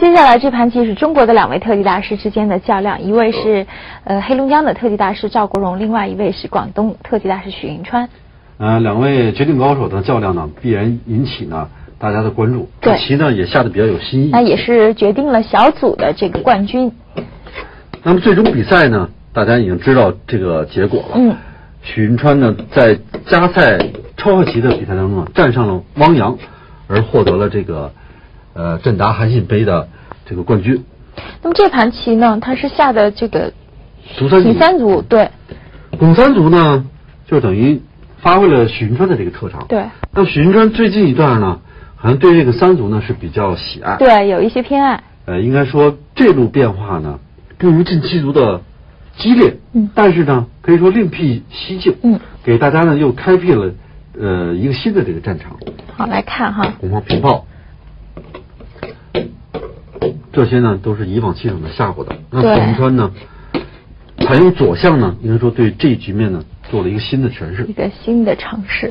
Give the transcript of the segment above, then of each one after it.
接下来这盘棋是中国的2位特技大师之间的较量，一位是黑龙江的特技大师赵国荣，另外一位是广东特技大师许云川。 2位绝顶高手的较量呢，必然引起呢大家的关注。这棋呢也下的比较有新意， 那也是决定了小组的这个冠军。 那么最终比赛呢，大家已经知道这个结果了。许云川呢在加赛超下棋的比赛当中呢，战胜了汪洋，而获得了这个振达韩信杯的这个冠军。 那么这盘棋呢，它是下的这个挺三卒，对。 拱三卒呢，就等于发挥了许云川的这个特长。 对。 那许云川最近一段呢，好像对这个三卒呢是比较喜爱。 对，有一些偏爱。 应该说这路变化呢，不如进七卒的激烈。但是呢，可以说另辟蹊径。给大家呢又开辟了一个新的这个战场。 好，来看哈。 红方平炮。这些呢都是以往棋手呢下过的。那许云川呢，采用左相呢，应该说对这一局面呢做了一个新的诠释， 一个新的尝试。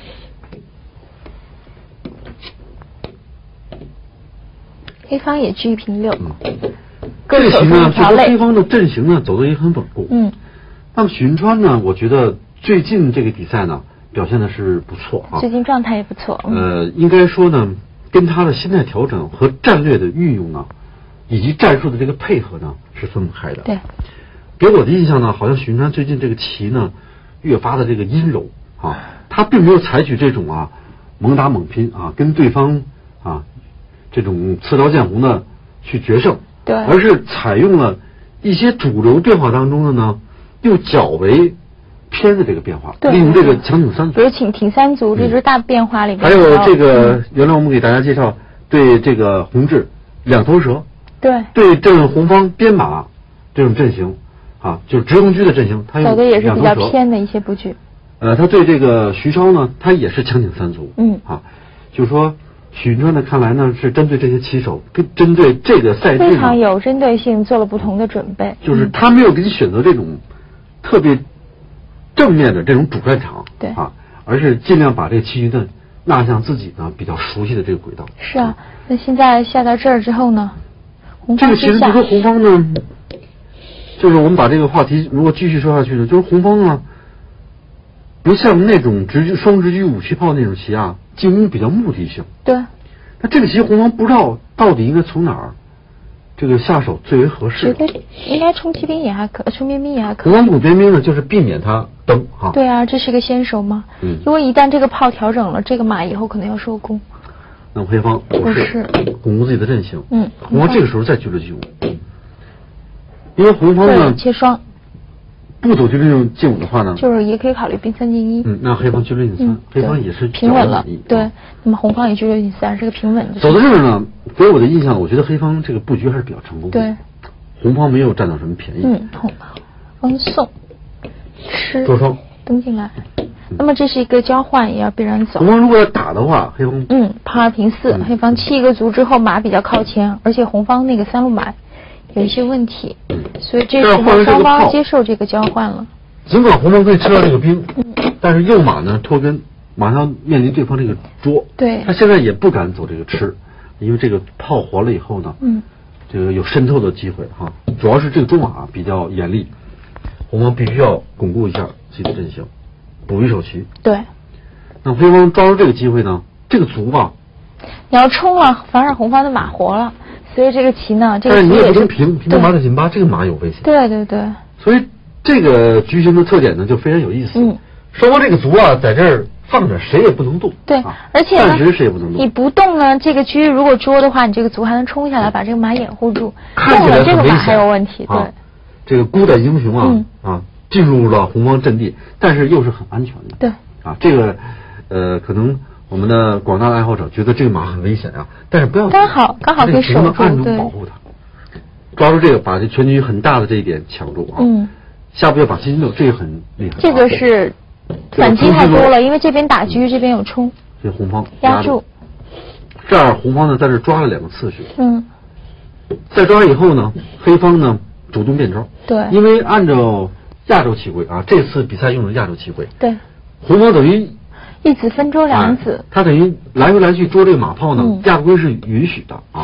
黑方也车平6。 这个棋呢，就说黑方的阵型呢走得也很稳固。那么许云川呢，我觉得最近这个比赛呢表现的是不错啊， 最近状态也不错。 应该说呢，跟他的心态调整和战略的运用呢，以及战术的这个配合呢是分不开的。 对， 给我的印象呢，好像许云川最近这个棋呢越发的这个阴柔啊，他并没有采取这种猛打猛拼跟对方这种刺刀见红的去决胜， 对， 而是采用了一些主流变化当中的呢又较为偏的这个变化，利用这个强挺三卒， 比如挺三卒，这就是大变化里面。 还有这个，原来我们给大家介绍对这个红志两头蛇，对阵红方边马这种阵型就是直横车的阵型，他走的也是比较偏的一些布局。 他对这个徐超呢，他也是强挺三卒。就是说许云川呢，看来呢是针对这些棋手，针对这个赛制非常有针对性，做了不同的准备。 就是他没有给你选择这种特别正面的这种主战场， 对而是尽量把这个棋局呢纳向自己呢比较熟悉的这个轨道。 是啊，那现在下到这儿之后呢，红方这个其实就说红方呢，就是我们把这个话题如果继续说下去呢，就是红方呢，不像那种双直车5气炮那种棋进攻比较目的性。 对。 那这个棋红方不知道到底应该从哪儿这个下手最为合适。 觉得应该冲骑兵也还可，冲边兵也还可。 红方补边兵呢，就是避免他登对啊，这是个先手嘛。因为一旦这个炮调整了，这个马以后可能要收攻。 那么黑方不是巩固自己的阵型。红方这个时候再车G5，因为红方呢切双。 不走车G5的话呢， 就是也可以考虑兵3进1。 那黑方车G3，黑方也是平稳了。对，那么红方也车G3是个平稳的。 走到这儿呢，给我的印象，我觉得黑方这个布局还是比较成功的。 对， 红方没有占到什么便宜。 红方送吃捉双登进来。那么这是一个交换，也要必然走。 红方如果要打的话，黑方炮2平4，黑方7个卒之后马比较靠前，而且红方那个3路马有一些问题，所以这时候双方接受这个交换了。 尽管红方可以吃到这个兵，但是右马呢脱根，马上面临对方这个捉。 对， 他现在也不敢走这个吃，因为这个炮活了以后呢，这个有渗透的机会主要是这个捉马比较严厉，红方必须要巩固一下自己的阵型，补一手棋。 对。 那黑方抓住这个机会呢，这个卒你要冲了，反而红方的马活了。所以这个棋呢， 但是你也不能平到马4进8，这个马有危险。 对。 所以这个局型的特点呢，就非常有意思。双方这个卒在这儿放着，谁也不能动。 对，而且暂时谁也不能动。 你不动呢，这个车如果捉的话，你这个卒还能冲下来，把这个马掩护住。 看起来这个马还有问题。对， 这个孤胆英雄进入了红方阵地，但是又是很安全的。 对。 这个可能。我们的广大的爱好者觉得这个马很危险但是不要刚好可以守住， 按住保护它，抓住这个，把这全局很大的这一点抢住下步要把金金6，这个很厉害。 这个是反击太多了，因为这边打车，这边有冲， 这红方压住。 这儿红方呢在这抓了2个次序。再抓以后呢，黑方呢主动变招。 对， 因为按照亚洲棋规这次比赛用的亚洲棋规。 对， 红方等于 1子分捉2子， 他等于来回来去捉这个马炮呢，亚规是允许的对，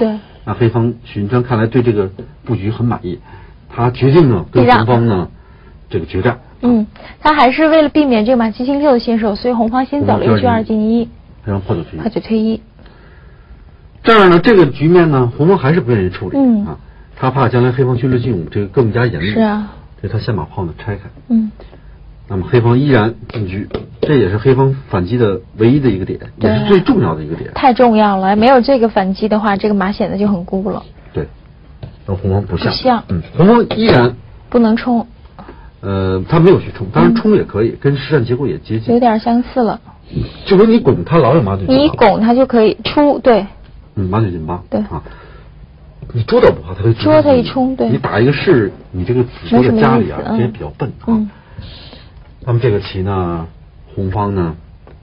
那黑方许云川看来对这个布局很满意，他决定呢跟红方呢这个决战。 他还是为了避免这个马七进6的先手，所以红方先走了一个车2进1， 黑方炮九退1。 这样呢，这个局面呢，红方还是不愿意处理啊，他怕将来黑方军6进5这个更加严厉。 是啊， 所以他先把炮呢拆开。那么黑方依然进车，这也是黑方反击的唯一的一个点，也是最重要的一个点。 太重要了，没有这个反击的话，这个马显得就很孤了。 对，那红方不像。红方依然不能冲。 他没有去冲，当然冲也可以，跟实战结果也接近， 有点相似了。 就说你拱，他老有马9进8。 你拱他就可以出，对。 马9进8。 对啊。你捉到不好，他会捉他一冲，对。 你打一个士，你这个子在家里啊，这也比较笨啊。那么这个棋呢，红方呢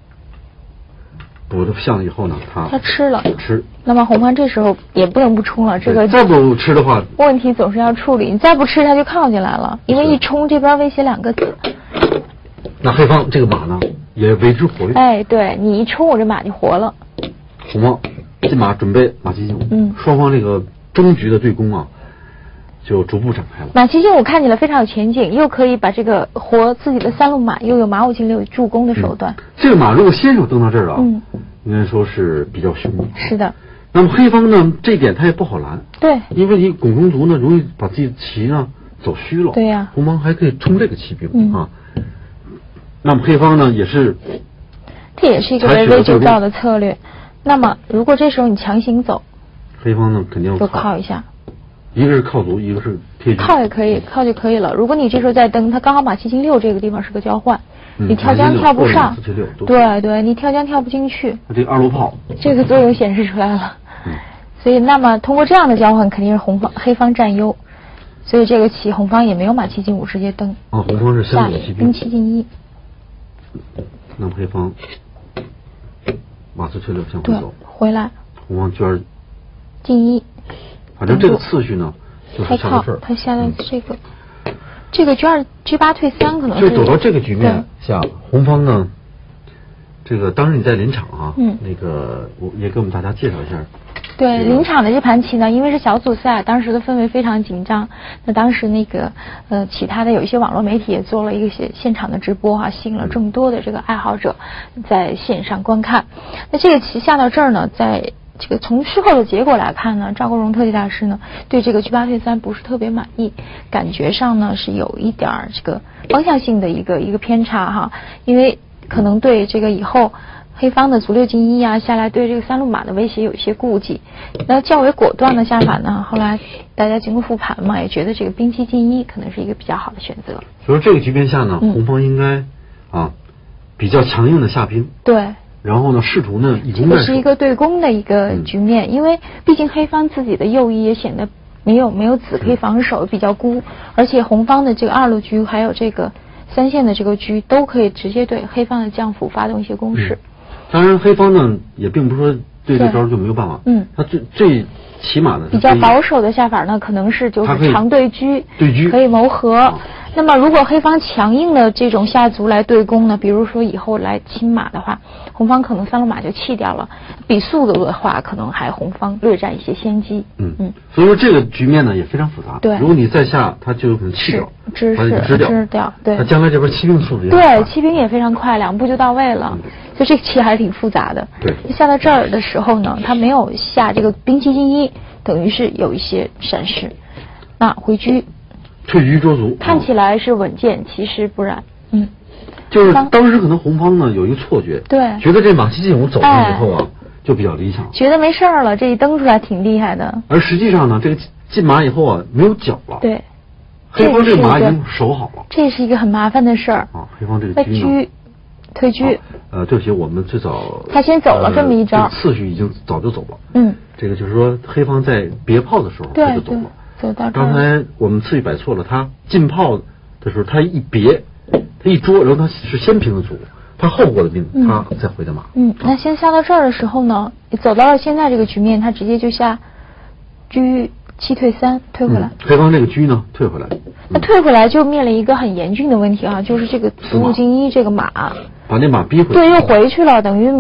补了象以后呢，他吃了。 吃。 那么红方这时候也不能不冲了，这个再不吃的话， 问题总是要处理。你再不吃，他就靠进来了，因为一冲这边威胁2个子。 那黑方这个马呢，也为之活跃。 哎，对你一冲，我这马就活了。 红方进马准备马7进5，双方这个终局的对攻啊，就逐步展开了。 马7进5看起来非常有前景，又可以把这个活自己的3路马，又有马5进6助攻的手段。 这个马如果先手登到这儿了，应该说是比较凶猛。 是的。 那么黑方呢，这点他也不好拦。 对。 因为你拱中卒呢，容易把自己的棋呢走虚了。 对呀。 红方还可以冲这个骑兵啊。那么黑方呢也是， 这也是一个围魏救赵的策略。那么如果这时候你强行走， 黑方呢肯定要就靠一下。 一个是靠卒，一个是贴车。 靠也可以，靠就可以了。如果你这时候再登，他刚好马7进6这个地方是个交换，你跳将跳不上。对，你跳将跳不进去。 这个2路炮， 这个作用显示出来了。所以那么通过这样的交换，肯定是黑方占优。所以这个棋红方也没有马7进5直接登。 红方是先走骑兵。 兵7进1。 那么黑方马4退6向回走。 回来。 红方圈进1。 反正这个次序呢，就是下到这儿。 他下到这个圈G8退3可能是。 就走到这个局面下，红方呢，这个当时你在临场啊，那个我也给我们大家介绍一下。 对，临场的这盘棋呢，因为是小组赛，当时的氛围非常紧张。那当时那个其他的有一些网络媒体也做了一个现场的直播哈，吸引了众多的这个爱好者在线上观看。那这个棋下到这儿呢，在这个从事后的结果来看呢，赵国荣特技大师呢对这个G8退3不是特别满意，感觉上呢是有一点这个方向性的一个偏差哈，因为可能对这个以后黑方的卒6进1啊下来对这个3路马的威胁有一些顾忌。那较为果断的下法呢，后来大家经过复盘嘛，也觉得这个兵7进1可能是一个比较好的选择。 所以这个局面下呢，红方应该比较强硬的下兵。 对。 然后呢，试图呢以攻代守， 这是一个对攻的一个局面，因为毕竟黑方自己的右翼也显得没有子可以防守，比较孤，而且红方的这个2路车还有这个3线的这个车都可以直接对黑方的将辅发动一些攻势。 当然，黑方呢也并不是说对这招就没有办法，他这起码呢比较保守的下法呢，可能是就是长对车，可以谋和。那么如果黑方强硬的这种下卒来对攻呢，比如说以后来亲马的话，红方可能3路马就弃掉了，比速度的话可能还红方略占一些先机。 所以说这个局面呢也非常复杂。 对， 如果你再下，他就有可能弃掉， 支掉。对， 他将来这边骑兵速度也对，骑兵也非常快，2步就到位了。所以这个棋还是挺复杂的。 对， 下到这儿的时候呢，他没有下这个兵7进1，等于是有一些闪失。那回车。 退车捉卒， 看起来是稳健，其实不然。 就是当时可能红方呢有一个错觉， 对， 觉得这马7进5走上以后就比较理想， 觉得没事了，这一蹬出来挺厉害的。 而实际上呢，这个进马以后没有脚了。 对， 黑方这个马已经守好了。 这是一个很麻烦的事儿黑方这个车退车。 对不起，我们最早他先走了这么一招， 次序已经早就走了。这个就是说黑方在别炮的时候他就走了。刚才我们次序摆错了，他进炮的时候，他一别，他一捉，然后他是先平的卒，他后过的兵，他再回的马。 那先下到这儿的时候呢，走到了现在这个局面，他直接就下车7退3，退回来。 黑方这个车呢，退回来。 那退回来就面临一个很严峻的问题就是这个卒5进1这个马， 把那马逼回来。 对，又回去了，等于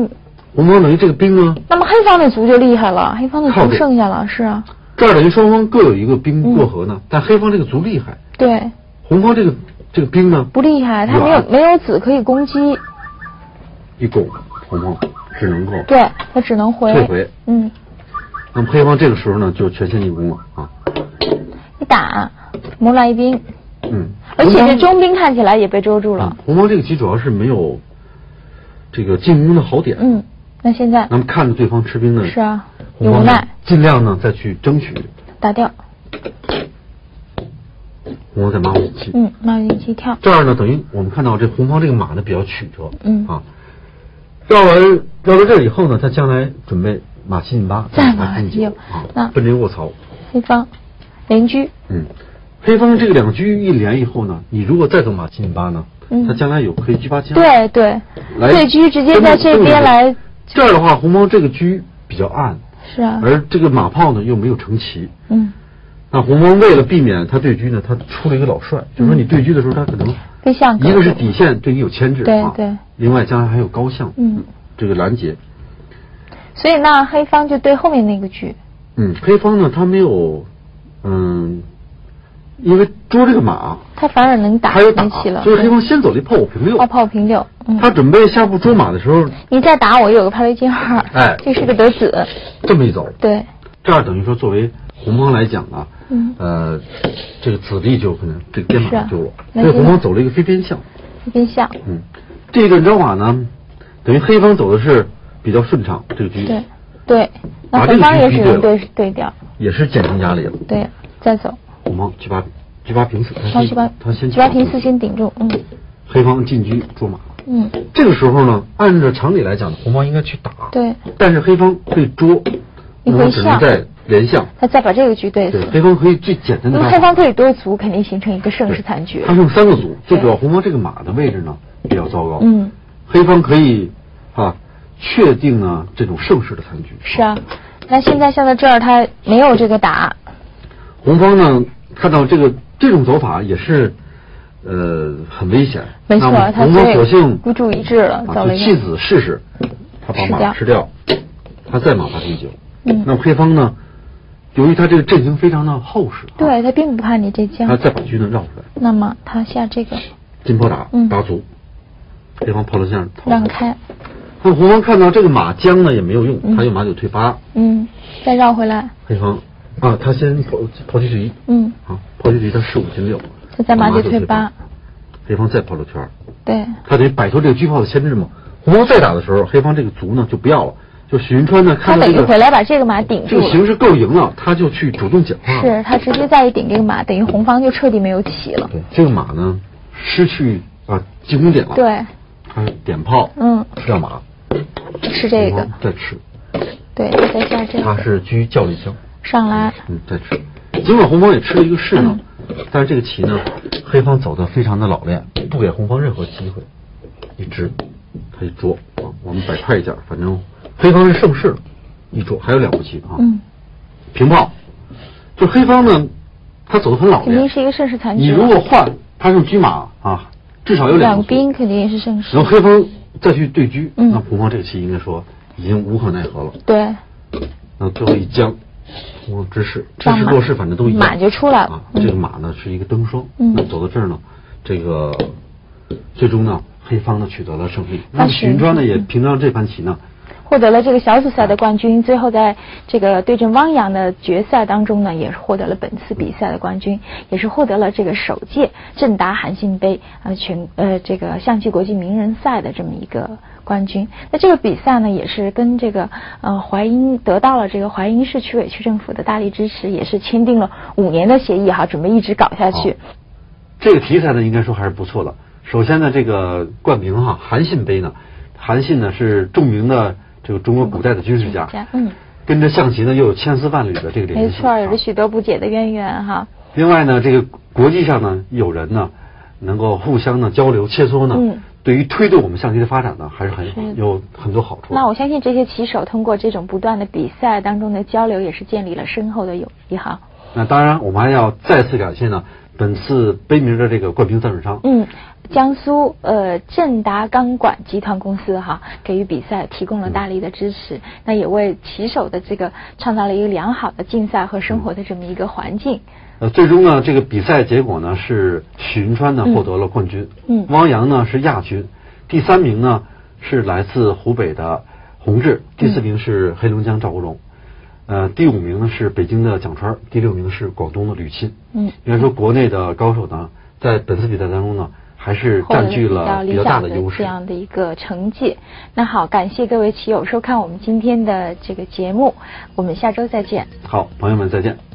红方等于这个兵呢， 那么黑方的卒就厉害了，黑方的卒剩下了，是啊。 这儿等于双方各有一个兵过河呢，但黑方这个卒厉害。 对。 红方这个兵呢不厉害，他没有子可以攻击。 一攻，红方只能够。 对，他只能退回。那么黑方这个时候呢就全线进攻了啊。 一打，谋来一兵。而且这中兵看起来也被捉住了。 红方这个棋主要是没有这个进攻的好点。 那现在。 那么看着对方吃兵呢。 是啊。有无奈。 尽量呢再去争取。 打掉。 红方在马5进7。 马5进7跳。 这儿呢等于我们看到这红方这个马呢比较曲折。绕到这儿以后呢，他将来准备马7进8。 再马7进9。那奔这个卧槽。 黑方连车。 黑方这个2车一连以后呢，你如果再走马7进8呢，他将来有可以车8进 2。对，对车直接在这边来。 这样的话，红方这个车比较暗。 是啊。 而这个马炮呢又没有成齐。那红方为了避免他对车呢，他出了一个老帅，就是说你对车的时候，他可能对象一个是底线对你有牵制， 对， 另外将来还有高象，这个拦截。 所以那黑方就对后面那个车。 黑方呢他没有，因为捉这个马， 他反而能打， 还有打起了， 就是黑方先走了一炮5平6。 炮5平6。 他准备下步捉马的时候， 你再打我有个炮6进2，这是个得子。 这么一走， 对， 这样等于说作为红方来讲啊，这个子力就可能这个边马就了，所以红方走了一个飞边象。 飞边象。 这个招马呢，等于黑方走的是比较顺畅，这个车。 对，那红方也只能对掉， 也是减轻压力了。 对，再走。 红方车8平4，他先车8平4先顶住。 黑方进车捉马。这个时候呢，按照常理来讲，红方应该去打。 对。 但是黑方被捉，红方只能再连象。 他再把这个车对。 黑方可以最简单的。 因为黑方这里多卒，肯定形成一个盛世残局。 他剩3个卒，最主要红方这个马的位置呢比较糟糕。黑方可以确定呢这种盛世的残局。 是啊，那现在像在这儿，他没有这个打。 红方呢看到这种走法也是很危险。 没错，他红方索性孤注一掷了，走了一个弃子试试，他把马吃掉，他再马8进9。那么黑方呢，由于他这个阵型非常的厚实， 对他并不怕你这将， 他再把车呢绕出来。 那么他下这个金炮打8卒，黑方炮6进2 让开。 那么红方看到这个马将呢也没有用，他用马9退8。 再绕回来。 黑方他先炮7进1。炮7进1他是5进6。 他再马9退8。 黑方再炮6圈。 对。 他得摆脱这个车炮的牵制嘛。红方再打的时候，黑方这个卒呢就不要了。就许云川呢，看到这个， 他等于回来把这个马顶住了， 这个形势够赢了，他就去主动简化。 是他直接再一顶这个马，等于红方就彻底没有起了。 对，这个马呢失去进攻点了。 对。 他点炮，吃掉马， 吃这个， 再吃。 对，再下这个。 他是车叫了一枪。 上来。 再吃。尽管红方也吃了一个士呢，但是这个棋呢，黑方走得非常的老练，不给红方任何机会。一直，他一捉我们摆快一点，反正。黑方是盛世，一捉还有2步棋平炮，就黑方呢，他走得很老练， 肯定是一个盛世残局。 你如果换，他用车马至少有2 兵肯定也是盛世。 然后黑方再去对车，那红方这个棋应该说已经无可奈何了。 对。 那最后一将，红方知势落势，反正都一样， 马就出来了。 这个马呢是一个登双，那走到这儿呢，这个最终呢，黑方呢取得了胜利。那么许云川呢也凭着这盘棋呢。 获得了这个小组赛的冠军，最后在这个对阵汪洋的决赛当中呢，也是获得了本次比赛的冠军，也是获得了这个首届正达韩信杯这个象棋国际名人赛的这么一个冠军。那这个比赛呢，也是跟这个淮阴得到了这个淮阴市区委区政府的大力支持，也是签订了5年的协议准备一直搞下去。 这个题材呢，应该说还是不错的。首先呢，这个冠名韩信杯呢，韩信呢是著名的。这个中国古代的军事家，跟着象棋呢又有千丝万缕的这个联系， 没错，有着许多不解的渊源另外呢，这个国际上呢有人呢能够互相呢交流切磋呢，对于推动我们象棋的发展呢还是有很多好处。 那我相信这些棋手通过这种不断的比赛当中的交流，也是建立了深厚的友谊那当然，我们还要再次感谢呢本次杯名的这个冠军赞助商。 江苏正达钢管集团公司哈，给予比赛提供了大力的支持，那也为棋手的这个创造了一个良好的竞赛和生活的这么一个环境。 最终呢，这个比赛结果呢是许云川呢获得了冠军，汪洋呢是亚军，第3名呢是来自湖北的洪志，第4名是黑龙江赵国荣，第5名呢是北京的蒋川，第6名是广东的吕钦。应该说国内的高手呢，在本次比赛当中呢，还是占据了比较大的优势， 这样的一个成绩。那好，感谢各位棋友收看我们今天的这个节目，我们下周再见。 好，朋友们再见。